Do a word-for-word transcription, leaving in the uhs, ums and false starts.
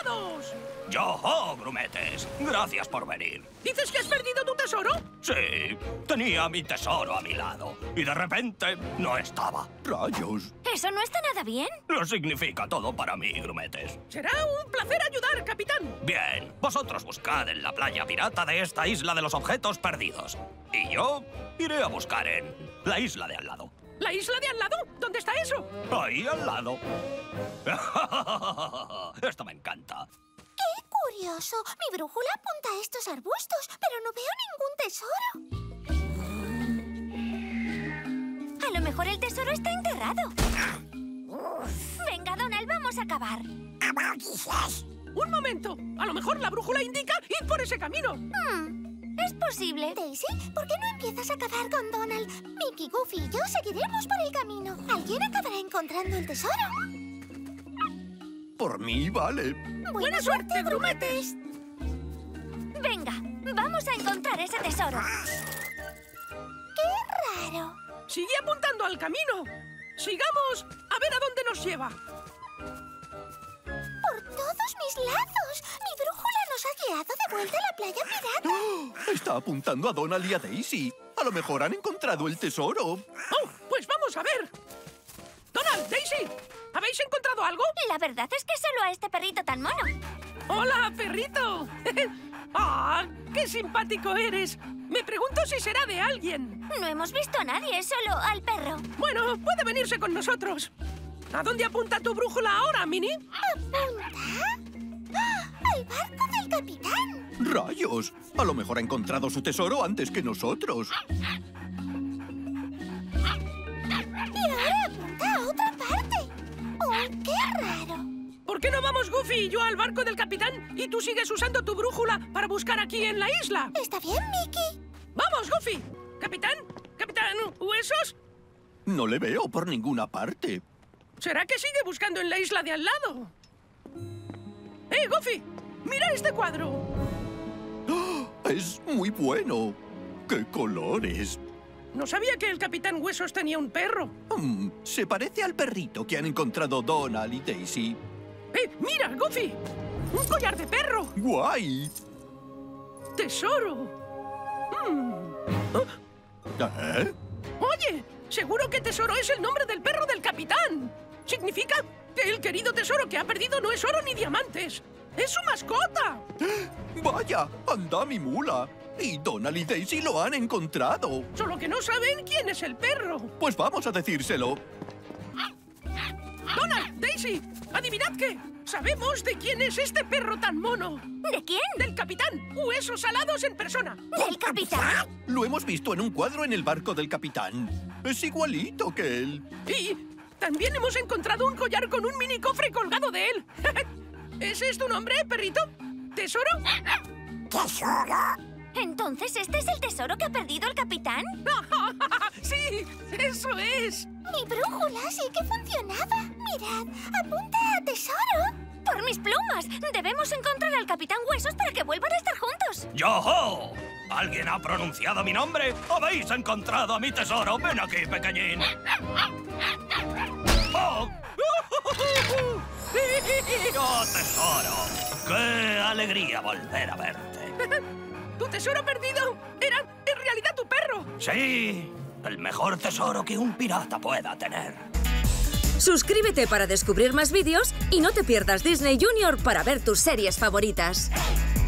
alados! ¡Yo-ho, grumetes! Gracias por venir. ¿Dices que has perdido tu tesoro? Sí, tenía mi tesoro a mi lado y de repente no estaba. ¡Rayos! ¿Eso no está nada bien? Lo significa todo para mí, grumetes. Será un placer ayudar, capitán. Bien, vosotros buscad en la playa pirata de esta isla de los objetos perdidos. Y yo iré a buscar en la isla de al lado. ¿La isla de al lado? ¿Dónde está eso? Ahí al lado. Esto me encanta. ¡Qué curioso! Mi brújula apunta a estos arbustos, pero no veo ningún tesoro. A lo mejor el tesoro está enterrado. Venga, Donald, vamos a cavar. Un momento. A lo mejor la brújula indica ir por ese camino. Hmm, es posible. Daisy, ¿por qué no empiezas a cavar con Donald? Mickey, Goofy y yo seguiremos por el camino. Alguien acabará encontrando el tesoro. Por mí, vale. Buena, Buena suerte, grumetes. Venga, vamos a encontrar ese tesoro. ¡Qué raro! Sigue apuntando al camino. Sigamos a ver a dónde nos lleva. ¡Por todos mis lazos! Mi brújula nos ha guiado de vuelta a la playa pirata. ¡Oh! Está apuntando a Donald y a Daisy. A lo mejor han encontrado el tesoro. Oh, pues vamos a ver. Donald, Daisy, ¿habéis encontrado algo? La verdad es que solo a este perrito tan mono. ¡Hola, perrito! ¡Ah, qué simpático eres! Me pregunto si será de alguien. No hemos visto a nadie, solo al perro. Bueno, puede venirse con nosotros. ¿A dónde apunta tu brújula ahora, Minnie? ¿Apunta? ¡Ah! ¡Al barco del capitán! ¡Rayos! A lo mejor ha encontrado su tesoro antes que nosotros. Y ahora apunta a otra parte. ¡Oh, qué raro! ¿Por qué no vamos Goofy y yo al barco del capitán y tú sigues usando tu brújula para buscar aquí en la isla? ¿Está bien, Mickey? ¡Vamos, Goofy! ¿Capitán? ¿Capitán Huesos? No le veo por ninguna parte. ¿Será que sigue buscando en la isla de al lado? ¡Eh, Goofy! ¡Mira este cuadro! ¡Oh! Es muy bueno. ¡Qué colores! No sabía que el capitán Huesos tenía un perro. Mm, se parece al perrito que han encontrado Donald y Daisy. ¡Eh, mira, Goofy! ¡Un collar de perro! ¡Guay! ¡Tesoro! Mm. Oh, ¿Eh? ¡Oye! Seguro que Tesoro es el nombre del perro del capitán. Significa que el querido tesoro que ha perdido no es oro ni diamantes. ¡Es su mascota! ¡Vaya! ¡Anda mi mula! Y Donald y Daisy lo han encontrado. Solo que no saben quién es el perro. Pues vamos a decírselo. Donald, Daisy, adivinad qué. Sabemos de quién es este perro tan mono. ¿De quién? Del capitán. Huesos alados en persona. ¿Del capitán? Lo hemos visto en un cuadro en el barco del capitán. Es igualito que él. Y también hemos encontrado un collar con un mini cofre colgado de él. ¿Ese es tu nombre, perrito? ¿Tesoro? ¿Tesoro? ¿Entonces este es el tesoro que ha perdido el capitán? ¡Sí! ¡Eso es! Mi brújula sí que funcionaba. Mirad, apunta a tesoro. ¡Por mis plumas! Debemos encontrar al capitán Huesos para que vuelvan a estar juntos. ¡Yo-ho! ¿Alguien ha pronunciado mi nombre? ¿Habéis encontrado a mi tesoro? Ven aquí, pequeñín. ¡Oh! ¡Oh, tesoro! ¡Qué alegría volver a verte! ¿Tu tesoro perdido era en realidad tu perro? Sí, el mejor tesoro que un pirata pueda tener. Suscríbete para descubrir más vídeos y no te pierdas Disney Junior para ver tus series favoritas.